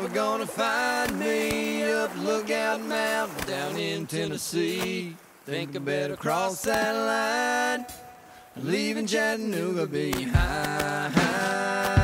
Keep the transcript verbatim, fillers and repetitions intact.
never gonna find me up Lookout Mountain down in Tennessee. Think I better cross that line, leaving Chattanooga behind.